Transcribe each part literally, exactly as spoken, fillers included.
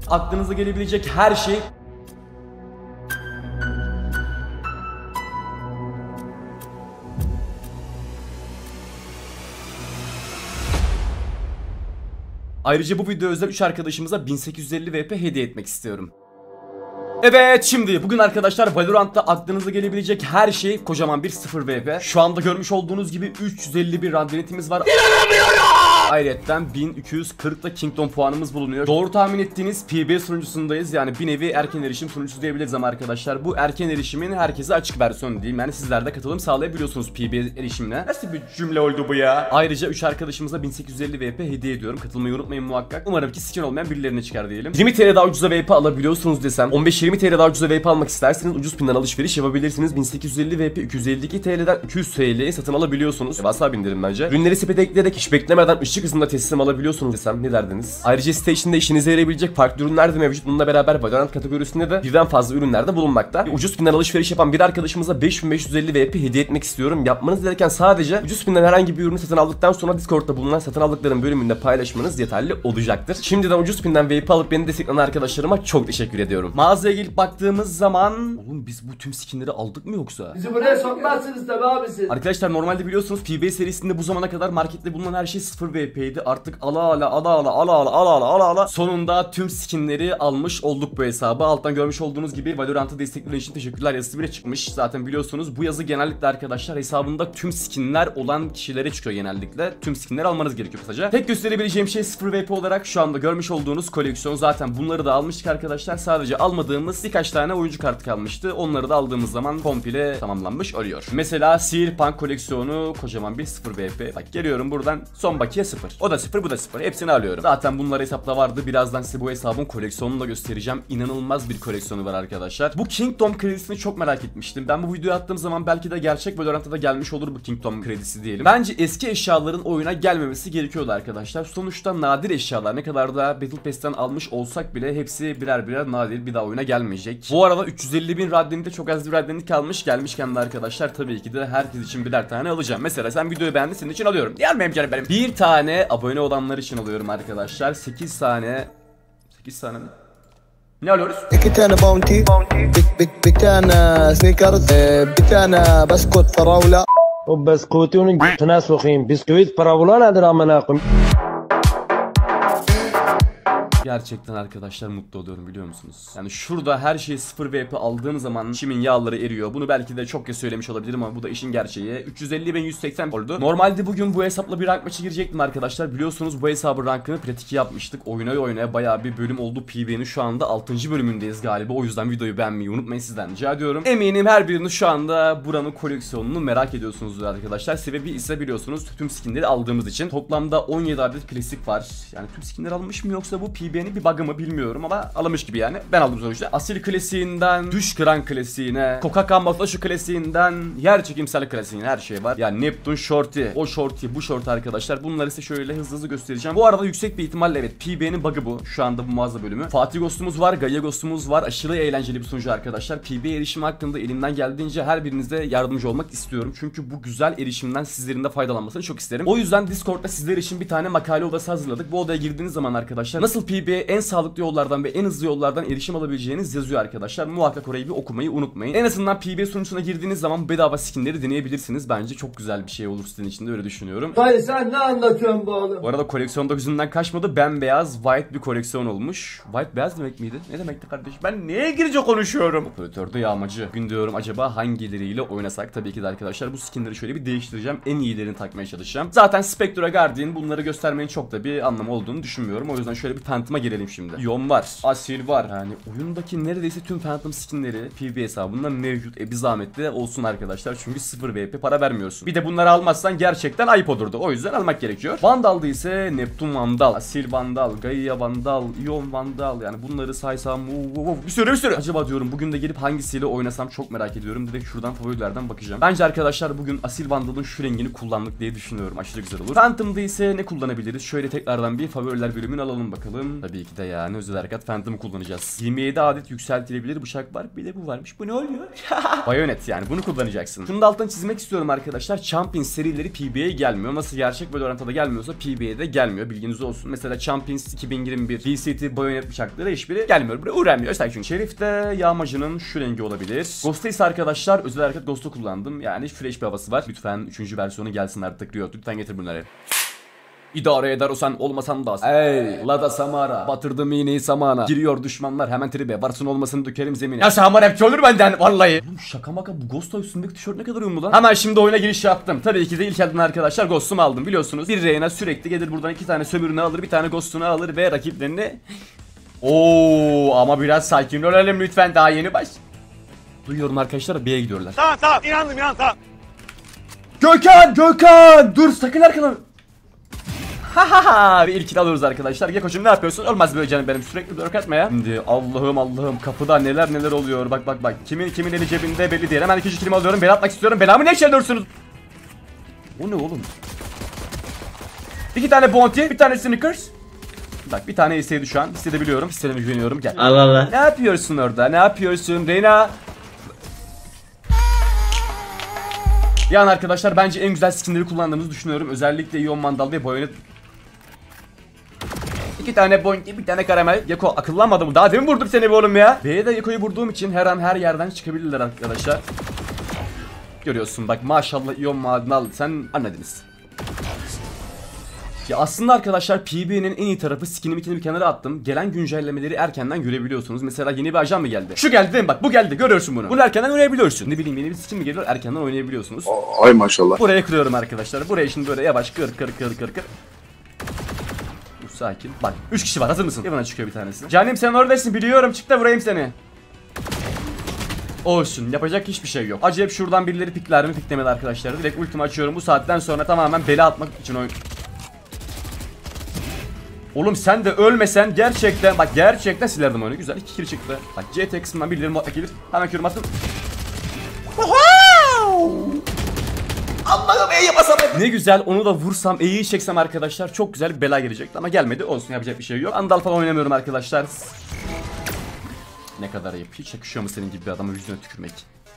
aklınıza gelebilecek her şey. Ayrıca bu video özel üç arkadaşımıza bin sekiz yüz elli V P hediye etmek istiyorum. Evet, şimdi bugün arkadaşlar Valorant'ta aklınıza gelebilecek her şey kocaman bir sıfır V P. Şu anda görmüş olduğunuz gibi üç yüz elli bir randeletimiz var. İnanamıyorum! Ayrıca bin iki yüz kırk da Kingdom puanımız bulunuyor. Doğru tahmin ettiğiniz P B sunucusundayız. Yani bir nevi erken erişim sunucusu diyebiliriz ama arkadaşlar bu erken erişimin herkese açık versiyonu diyeyim. Yani sizler de katılım sağlayabiliyorsunuz P B erişimine. Nasıl bir cümle oldu bu ya? Ayrıca üç arkadaşımıza bin sekiz yüz elli V P hediye ediyorum. Katılmayı unutmayın muhakkak. Umarım ki skin olmayan birilerine çıkar diyelim. yirmi TL daha ucuza V P alabiliyorsunuz desem, on beş yirmi TL daha ucuza V P almak isterseniz ucuz pinden alışveriş yapabilirsiniz. bin sekiz yüz elli V P iki yüz elli iki TL'den iki yüz TL'ye satın alabiliyorsunuz. Devasa bindirim bence. Ürünleri sepete ekleyerek hiç beklemeden ışık hızında teslim alabiliyorsunuz desem ne derdiniz? Ayrıca site içinde işinize yarayabilecek farklı ürünler de mevcut. Bununla beraber Valorant kategorisinde de birden fazla ürünler de bulunmakta. Ucuz pinden alışveriş yapan bir arkadaşımıza beş bin beş yüz elli V P hediye etmek istiyorum. Yapmanız gereken sadece ucuz pinden herhangi bir ürünü satın aldıktan sonra Discord'da bulunan satın aldıkların bölümünde paylaşmanız yeterli olacaktır. Şimdiden ucuz pinden V P alıp beni destekleyen arkadaşlarıma çok teşekkür ediyorum. Mağazaya gelip baktığımız zaman, oğlum biz bu tüm skinleri aldık mı yoksa? Bizi buraya sokmazsınız tabi abi siz. Arkadaşlar normalde biliyorsunuz P B serisinde bu zamana kadar markette bulunan her şey sıfır V P'ydi. Artık ala ala ala ala ala ala ala ala ala ala sonunda tüm skinleri almış olduk bu hesabı. Alttan görmüş olduğunuz gibi Valorant'ı destekleyen için teşekkürler yazısı bile çıkmış. Zaten biliyorsunuz bu yazı genellikle arkadaşlar hesabında tüm skinler olan kişilere çıkıyor genellikle. Tüm skinleri almanız gerekiyor kısaca. Tek gösterebileceğim şey sıfır V P olarak şu anda görmüş olduğunuz koleksiyon. Zaten bunları da almıştık arkadaşlar. Sadece almadığımız birkaç tane oyuncu kartı kalmıştı. Onları da aldığımız zaman komple tamamlanmış oluyor. Mesela Cyberpunk koleksiyonu kocaman bir sıfır V P. Bak geliyorum buradan, son bakiye sıfır. O da sıfır, bu da sıfır. Hepsini alıyorum. Zaten bunlar hesapta vardı. Birazdan size bu hesabın koleksiyonunu da göstereceğim. İnanılmaz bir koleksiyonu var arkadaşlar. Bu Kingdom kredisini çok merak etmiştim. Ben bu videoyu attığım zaman belki de gerçek Valorant'ta da gelmiş olur bu Kingdom kredisi diyelim. Bence eski eşyaların oyuna gelmemesi gerekiyordu arkadaşlar. Sonuçta nadir eşyalar, ne kadar da Battle Pass'ten almış olsak bile hepsi birer birer nadir, bir daha oyuna gelmeyecek. Bu arada üç yüz elli bin radyanite çok az bir radyanit kalmış. Gelmişken de arkadaşlar tabii ki de herkes için birer tane alacağım. Mesela sen videoyu beğendin, senin için alıyorum. Diğer benim canım benim. Bir tane abone olanlar için alıyorum arkadaşlar. sekiz tane sekiz tane mi? Ne alıyoruz? iki tane bounty, bir bir tane sneakers, bir tane bisküvit farawla. O bisküvitin götüne sokayım. Bisküvit farawla nedir amına koyayım? Gerçekten arkadaşlar mutlu oluyorum biliyor musunuz? Yani şurada her şeyi sıfır V P aldığım zaman içimin yağları eriyor. Bunu belki de çok kez söylemiş olabilirim ama bu da işin gerçeği. üç yüz elli bin yüz seksen oldu. Normalde bugün bu hesapla bir rank maçı girecektim arkadaşlar. Biliyorsunuz bu hesabın rankını pratik yapmıştık. Oynaya oynaya bayağı bir bölüm oldu. P B'nin şu anda altıncı bölümündeyiz galiba. O yüzden videoyu beğenmeyi unutmayın, sizden rica ediyorum. Eminim her biriniz şu anda buranın koleksiyonunu merak ediyorsunuzdur arkadaşlar. Sebebi ise biliyorsunuz tüm skinleri aldığımız için. Toplamda on yedi adet klasik var. Yani tüm skinleri almış mı yoksa bu P B'nin bir bug'ı mı bilmiyorum ama alamış gibi yani. Ben aldım sonuçta. Asil klasiğinden düş kıran klasiğine, Coca Camouflage klasiğinden yer çekimsel klasiğine her şey var. Yani Neptune Shorty, o Shorty, bu Shorty arkadaşlar. Bunları size şöyle hızlı hızlı göstereceğim. Bu arada yüksek bir ihtimalle evet P B'nin bug'ı bu. Şu anda bu mağaza bölümü. Fatih Ghost'umuz var, Gaia Ghost'umuz var. Aşırı eğlenceli bir sunucu arkadaşlar. P B erişimi hakkında elimden geldiğince her birinize yardımcı olmak istiyorum. Çünkü bu güzel erişimden sizlerin de faydalanmasını çok isterim. O yüzden Discord'da sizler için bir tane makale odası hazırladık. Bu odaya girdiğiniz zaman arkadaşlar nasıl P B'ye en sağlıklı yollardan ve en hızlı yollardan erişim alabileceğiniz yazıyor arkadaşlar. Muhakkak orayı bir okumayı unutmayın. En azından P B sunucusuna girdiğiniz zaman bedava skinleri deneyebilirsiniz. Bence çok güzel bir şey olur sizin için de, öyle düşünüyorum. Hayır, sen ne anlatıyorsun bu oğlum? Bu arada koleksiyonda gözünden kaçmadı. Bembeyaz white bir koleksiyon olmuş. White beyaz demek miydi? Ne demekti kardeşim? Ben neye İngilizce konuşuyorum? Operatörde yağmacı. Bugün diyorum acaba hangileriyle oynasak? Tabii ki de arkadaşlar bu skinleri şöyle bir değiştireceğim. En iyilerini takmaya çalışacağım. Zaten Spectre, Guardian bunları göstermenin çok da bir anlamı olduğunu düşünmüyorum. O yüzden şöyle bir Phantom'a girelim şimdi. Ion var. Asil var. Yani oyundaki neredeyse tüm Phantom skinleri P B hesabında mevcut. E bir zahmet de olsun arkadaşlar. Çünkü sıfır V P para vermiyorsun. Bir de bunları almazsan gerçekten ayıp olurdu. O yüzden almak gerekiyor. Vandal'da ise Neptune Vandal, Asil Vandal, Gaia Vandal, Ion Vandal. Yani bunları saysam bir sürü bir sürü. Acaba diyorum bugün de gelip hangisiyle oynasam çok merak ediyorum. Direkt şuradan favorilerden bakacağım. Bence arkadaşlar bugün Asil Vandal'ın şu rengini kullandık diye düşünüyorum. Aşırı güzel olur. Phantom'da ise ne kullanabiliriz? Şöyle tekrardan bir favoriler bölümünü alalım bakalım. Phantom. Tabii ki de yani özel harekat Phantom'ı kullanacağız. yirmi yedi adet yükseltilebilir bıçak var. Bir de bu varmış. Bu ne oluyor? Bayonet yani bunu kullanacaksın. Şunu da alttan çizmek istiyorum arkadaşlar. Champions serileri P B A'ye gelmiyor. Nasıl gerçek Valorant'ta gelmiyorsa P B A'de gelmiyor. Bilginiz olsun. Mesela Champions iki bin yirmi bir B C T Bayonet bıçakları hiçbiri gelmiyor. Buraya uğramıyor. Özellikle çünkü Şerif'te yağmacının şu rengi olabilir. Ghost'ta ise arkadaşlar özel hareket Ghost'u kullandım. Yani fresh bir havası var. Lütfen üçüncü versiyonu gelsin artık Riot. Lütfen getir bunları. İdare eder o sen olmasan da. Ey Lada Samara batırdım iğneyi samana. Giriyor düşmanlar hemen tribe. Varsın olmasını dökerim zemine. Ya Samara hepsi olur benden vallahi. Oğlum şaka maka bu Ghost'a üstündeki tişört ne kadar uyumlu lan. Hemen şimdi oyuna giriş yaptım. Tabii ki de ilk elden arkadaşlar Ghost'umu aldım biliyorsunuz. Bir Reyna sürekli gelir buradan iki tane sömürünü alır. Bir tane Ghost'unu alır ve rakiplerini. Oo ama biraz sakin olalım lütfen daha yeni baş. Duyuyorum arkadaşlar B'ye gidiyorlar. Tamam tamam inandım inandım tamam. Gökhan Gökhan dur sakın arkadan. Hahaha bir ilkini alıyoruz arkadaşlar. Gekko'cum ne yapıyorsun? Olmaz böyle canım benim sürekli dörk atma ya. Şimdi Allah'ım Allah'ım kapıda neler neler oluyor. Bak bak bak. Kimin kimin eli cebinde belli değil. Hemen ikinci kilimi alıyorum. Ben atmak istiyorum. Belamı ne çeldiriyorsunuz? O ne oğlum? İki tane Bounty, bir tane Snickers. Bak bir tane istedi şu an. Hissedebiliyorum. Hissetime güveniyorum. Gel. Allah Allah. Ne yapıyorsun orada? Ne yapıyorsun Reyna? Yani arkadaşlar bence en güzel skinleri kullandığımızı düşünüyorum. Özellikle Ion Mandal ve Bayonet. İki tane Bointy, bir tane karamel. Gekko akıllanmadı mı? Daha demin vurdum seni be oğlum ya. B'ye de Gekko'yu vurduğum için her an her yerden çıkabilirler arkadaşlar. Görüyorsun bak maşallah Ion Mandal sen anladınız. Ya aslında arkadaşlar P B'nin en iyi tarafı skinimi bir kenara attım. Gelen güncellemeleri erkenden görebiliyorsunuz. Mesela yeni bir ajan mı geldi? Şu geldi değil mi? Bak bu geldi görüyorsun bunu. Bunu erkenden oynayabiliyorsun. Ne bileyim yeni bir skin mi geliyor erkenden oynayabiliyorsunuz. Ay maşallah. Buraya kırıyorum arkadaşlar. Buraya şimdi böyle yavaş kır kır kır kır kır. Dur sakin. Bak üç kişi var hazır mısın? Hemen çıkıyor bir tanesi. Canım sen oradasın biliyorum çık da vurayım seni. Olsun yapacak hiçbir şey yok. Acayip şuradan birileri pikler mi piklemedi arkadaşlar. Direkt ultimi açıyorum bu saatten sonra tamamen bela atmak için oyun. Oğlum sen de ölmesen gerçekten bak gerçekten silerdim onu. Güzel iki kill çıktı. Bak C T kısmından birileri muhakkak gelir. Hemen kürüm attım. Allah'ım E'ye basamadım. Ne güzel onu da vursam E'yi çeksem arkadaşlar çok güzel bir bela gelecekti ama gelmedi. Olsun yapacak bir şey yok. Andal falan oynamıyorum arkadaşlar. Ne kadar ayıp. Hiç yakışıyor mu senin gibi bir adama yüzüne tükürmek?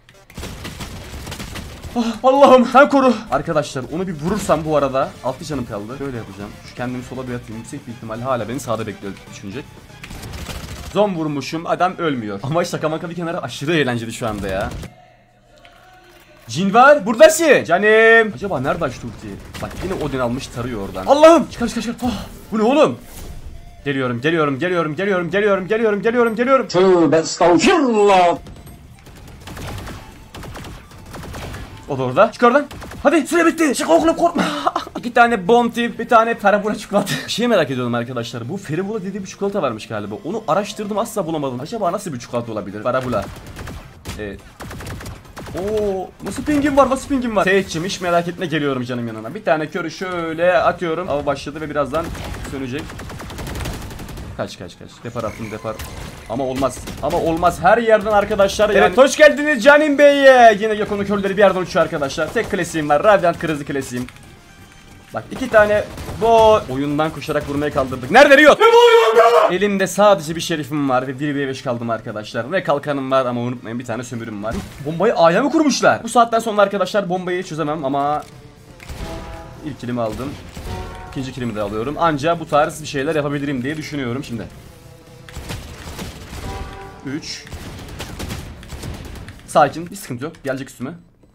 Oh, Allah'ım sen koru. Arkadaşlar onu bir vurursam bu arada altı canım kaldı. Şöyle yapacağım. Şu kendimi sola bir atayım. Yüksek bir ihtimal hala beni sağda bekliyor düşünecek. Zon vurmuşum. Adam ölmüyor. Ama şaka maka bir kenara aşırı eğlenceli şu anda ya. Cin var. Buradasın. Canım. Acaba nerede açtı ultiyi? Bak yine Odin almış tarıyor oradan. Allah'ım. Çıkar çıkar çıkar. Oh, bu ne oğlum? Geliyorum geliyorum geliyorum geliyorum geliyorum geliyorum geliyorum geliyorum. Tövbe estağfirullah. O da orada. Çık oradan. Hadi süre bitti. Çık oğlum korkma. İki tane Bounty, bir tane Feribula çikolata. Bir şey merak ediyorum arkadaşlar. Bu Feribula dediği bir çikolata varmış galiba. Onu araştırdım asla bulamadım. Acaba nasıl bir çikolata olabilir? Feribula. Evet. Oo, nasıl pingim var? Nasıl pingim var? Seyitçim hiç merak etme geliyorum canım yanına. Bir tane körü şöyle atıyorum. Av başladı ve birazdan sönecek. Kaç kaç kaç. Depar attım depar. Ama olmaz. Ama olmaz. Her yerden arkadaşlar. Evet yani... hoş geldiniz Canim Bey'e. Yine Gekko'nun körleri bir yerden uçuyor arkadaşlar. Tek klasiğim var. Radiant kırızı klasiğim. Bak iki tane bu oyundan koşarak vurmaya kaldırdık. Nerede Riot? Elimde sadece bir şerifim var ve bir ve beş kaldım arkadaşlar. Ve kalkanım var ama unutmayın bir tane sömürüm var. Bombayı A'ya mı kurmuşlar? Bu saatten sonra arkadaşlar bombayı çözemem ama ilk kilimi aldım. İkinci kilimi de alıyorum. Anca bu tarz bir şeyler yapabilirim diye düşünüyorum şimdi. üç. Sakin, bir sıkıntı yok. Gelecek üstüme.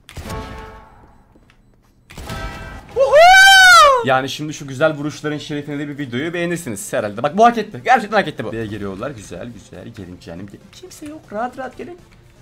Yani şimdi şu güzel vuruşların şerefine de bir videoyu beğenirsiniz herhalde. Bak bu hak etti. Gerçekten hak etti bu. B'ye geliyorlar. Güzel güzel. Gelin canım gelin. Kimse yok. Rahat rahat gelin.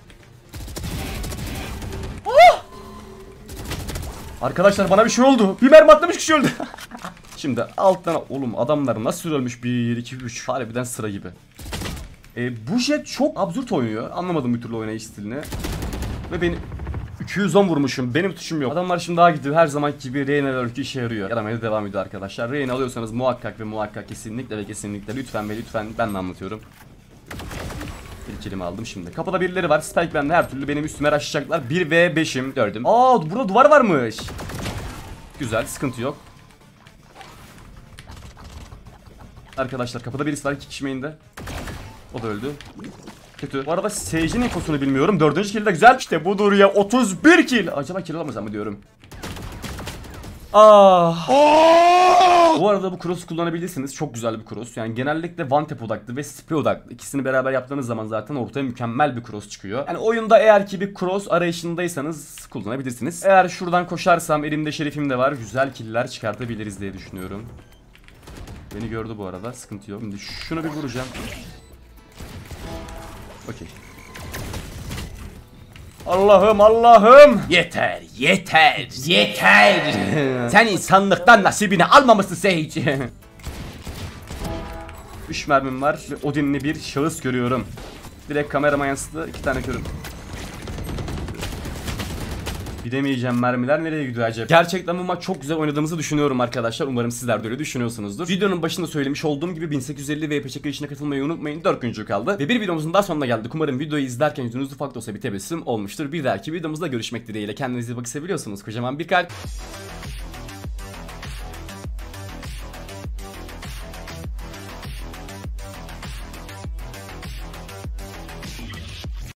Oh! Arkadaşlar bana bir şey oldu. Bir mermi atlamış kişi öldü. Şimdi alttan oğlum adamlar nasıl ölmüş? bir iki üç. Harbiden sıra gibi. E, bu jet çok absürt oynuyor. Anlamadım bir türlü oynayış stilini. Ve beni iki yüz on vurmuşum. Benim tuşum yok. Adamlar şimdi daha gidiyor. Her zaman gibi Reyna lurk'ü işe yarıyor. Yaramaya devam ediyor arkadaşlar. Reyna alıyorsanız muhakkak ve muhakkak kesinlikle ve kesinlikle lütfen ve lütfen ben de anlatıyorum. Bir kilimi aldım şimdi. Kapıda birileri var. Spike bende her türlü benim üstüme rushlayacaklar. bir ve beşim gördüm. Aa burada duvar varmış. Güzel sıkıntı yok. Arkadaşlar kapıda birisi var, iki kişi main'de. O da öldü. Kötü. Bu arada Sage'in infosunu bilmiyorum. Dördüncü kill de güzel. İşte budur ya, otuz bir kill. Acaba kill alamazsam mı diyorum. Ah. Bu arada bu cross kullanabilirsiniz. Çok güzel bir cross. Yani genellikle one tap odaklı ve spray odaklı. İkisini beraber yaptığınız zaman zaten ortaya mükemmel bir cross çıkıyor. Yani oyunda eğer ki bir cross arayışındaysanız kullanabilirsiniz. Eğer şuradan koşarsam, elimde şerifim de var, güzel killer çıkartabiliriz diye düşünüyorum. Beni gördü bu arada, sıkıntı yok. Şimdi şunu bir vuracağım. Okey. Allah'ım Allah'ım. Yeter yeter yeter. Sen insanlıktan nasibini almamışsın Sage. üç mermim var ve Odin'li bir şahıs görüyorum. Direkt kamerama yansıdı, iki tane körüm. Bilemeyeceğim, mermiler nereye gidiyor acaba? Gerçekten bu maç çok güzel oynadığımızı düşünüyorum arkadaşlar. Umarım sizler de öyle düşünüyorsunuzdur. Videonun başında söylemiş olduğum gibi bin sekiz yüz elli V P çekilişine katılmayı unutmayın. dört güncü kaldı. Ve bir videomuzun daha sonuna geldik. Umarım videoyu izlerken yüzünüz ufak da olsa bir tebessüm olmuştur. Bir dahaki videomuzda görüşmek dileğiyle. Kendinize iyi bakın, seviyorsunuz. Kocaman bir kalp.